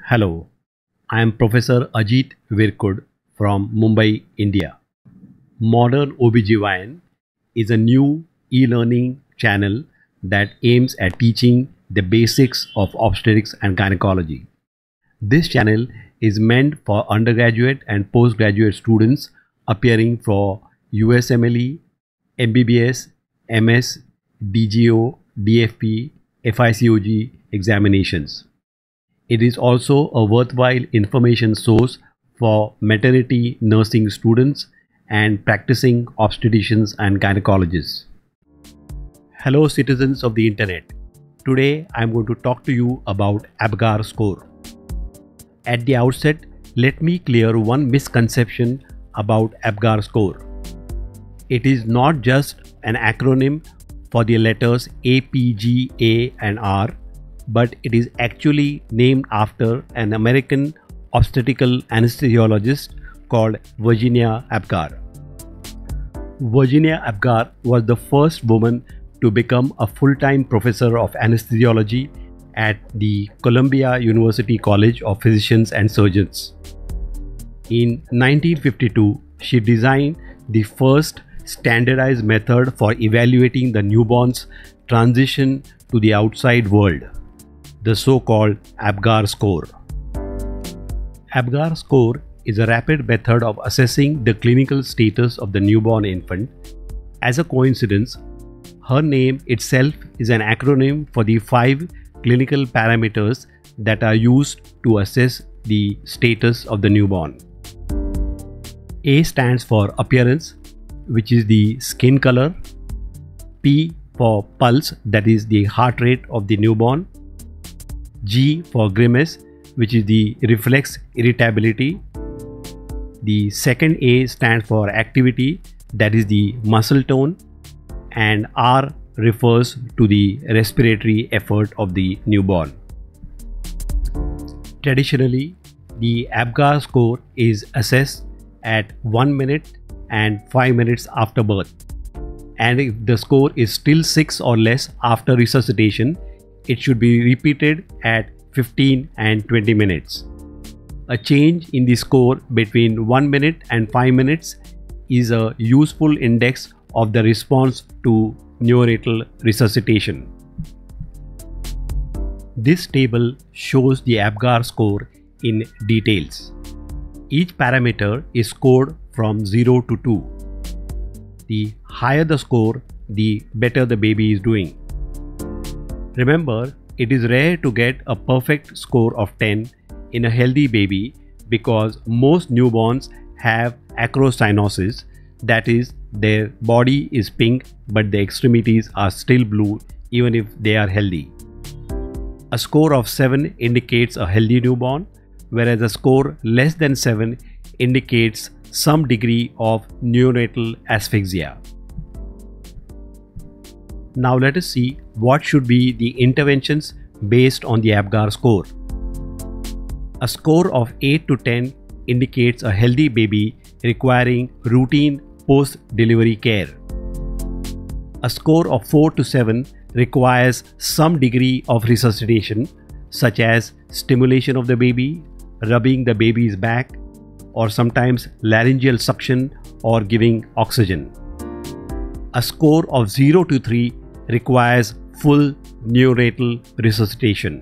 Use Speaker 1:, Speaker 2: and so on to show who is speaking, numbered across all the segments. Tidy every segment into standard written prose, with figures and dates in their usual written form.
Speaker 1: Hello, I am Professor Ajit Virkud from Mumbai, India. Modern OBGYN is a new e-learning channel that aims at teaching the basics of obstetrics and gynecology. This channel is meant for undergraduate and postgraduate students appearing for USMLE, MBBS, MS, DGO, DFP, FICOG examinations. It is also a worthwhile information source for maternity nursing students and practicing obstetricians and gynecologists. Hello citizens of the internet. Today I am going to talk to you about APGAR score. At the outset, let me clear one misconception about APGAR score. It is not just an acronym for the letters A, P, G, A and R, but it is actually named after an American obstetrical anesthesiologist called Virginia APGAR. Virginia APGAR was the first woman to become a full-time professor of anesthesiology at the Columbia University College of Physicians and Surgeons. In 1952, she designed the first standardized method for evaluating the newborn's transition to the outside world, the so-called APGAR score. APGAR score is a rapid method of assessing the clinical status of the newborn infant. As a coincidence, her name itself is an acronym for the 5 clinical parameters that are used to assess the status of the newborn. A stands for appearance, which is the skin color. P for pulse, that is the heart rate of the newborn. G for grimace, which is the reflex irritability. The second A stands for activity, that is the muscle tone, and R refers to the respiratory effort of the newborn. Traditionally, the APGAR score is assessed at 1 minute and 5 minutes after birth, and if the score is still 6 or less after resuscitation, it should be repeated at 15 and 20 minutes. A change in the score between 1 minute and 5 minutes is a useful index of the response to neonatal resuscitation. This table shows the APGAR score in details. Each parameter is scored from 0 to 2. The higher the score, the better the baby is doing. Remember, it is rare to get a perfect score of 10 in a healthy baby because most newborns have acrocyanosis, that is, their body is pink but the extremities are still blue even if they are healthy. A score of 7 indicates a healthy newborn, whereas a score less than 7 indicates some degree of neonatal asphyxia. Now let us see what should be the interventions based on the APGAR score. A score of 8 to 10 indicates a healthy baby requiring routine post-delivery care. A score of 4 to 7 requires some degree of resuscitation, such as stimulation of the baby, rubbing the baby's back, or sometimes laryngeal suction or giving oxygen. A score of 0 to 3 requires full neonatal resuscitation.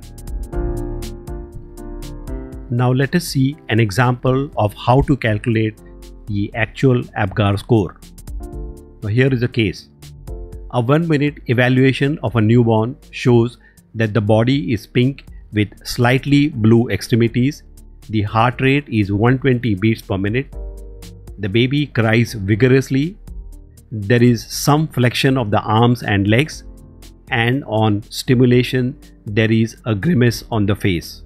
Speaker 1: Now let us see an example of how to calculate the actual APGAR score. Now here is a case. A 1 minute evaluation of a newborn shows that the body is pink with slightly blue extremities. The heart rate is 120 beats per minute. The baby cries vigorously. There is some flexion of the arms and legs, and on stimulation there is a grimace on the face.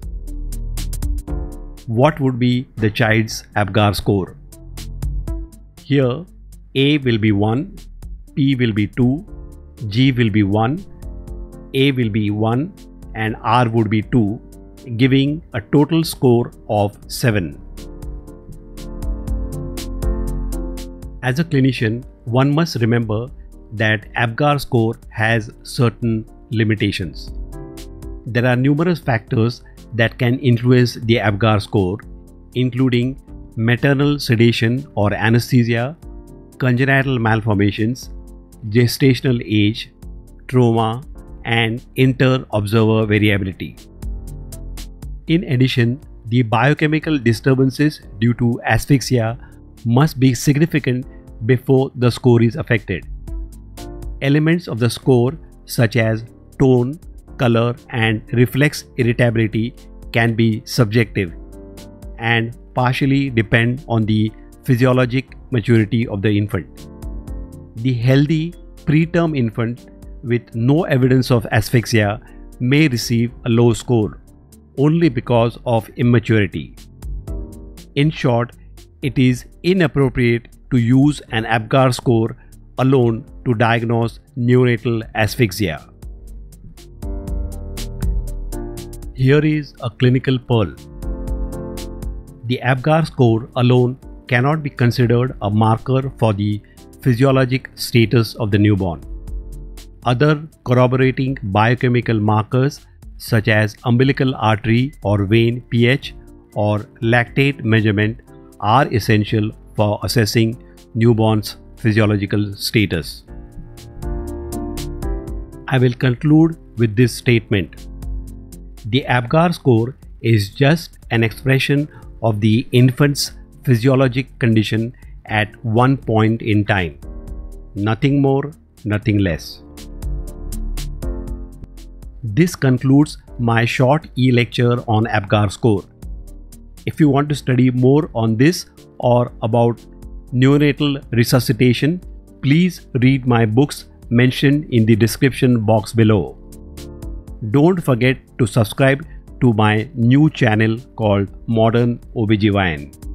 Speaker 1: What would be the child's APGAR score? Here A will be 1, P will be 2, G will be 1, A will be 1 and R would be 2, giving a total score of 7. As a clinician, one must remember that APGAR score has certain limitations. There are numerous factors that can influence the APGAR score, including maternal sedation or anesthesia, congenital malformations, gestational age, trauma, and inter-observer variability. In addition, the biochemical disturbances due to asphyxia must be significant before the score is affected. Elements of the score such as tone, color, and reflex irritability can be subjective and partially depend on the physiologic maturity of the infant. The healthy preterm infant with no evidence of asphyxia may receive a low score only because of immaturity. In short, it is inappropriate to use an APGAR score alone to diagnose neonatal asphyxia. Here is a clinical pearl. The APGAR score alone cannot be considered a marker for the physiologic status of the newborn. Other corroborating biochemical markers such as umbilical artery or vein pH or lactate measurement are essential for assessing newborn's physiological status. I will conclude with this statement. The APGAR score is just an expression of the infant's physiologic condition at one point in time. Nothing more, nothing less. This concludes my short e-lecture on APGAR score. If you want to study more on this or about neonatal resuscitation, please read my books mentioned in the description box below. Don't forget to subscribe to my new channel called Modern OBGYN.